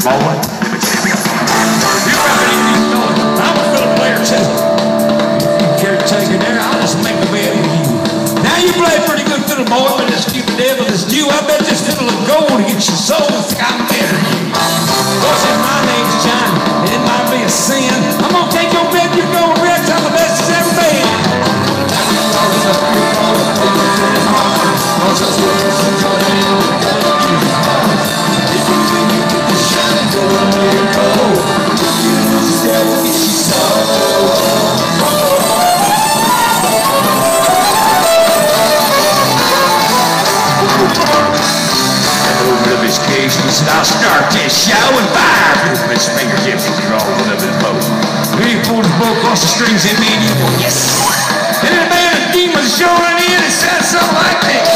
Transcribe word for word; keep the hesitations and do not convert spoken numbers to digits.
boy. Let me tell you something. You probably didn't know it. I'm a fiddle player too. You caretaker there, I'll just make a bed with you. Now you play pretty good fiddle, boy, but this stupid devil is due. I bet this fiddle will go to get your soul if I'm better than you. Of course, if my name's Johnny, it might be a sin. I'm gonna take your bed, you go and Rex, I'm the best that's ever been. I'll start this show and fire through his fingertips as he rolls up his boat. When he pulled his boat across the strings, it made you go, yes! And then a band of demons showing in, it sounds something like this.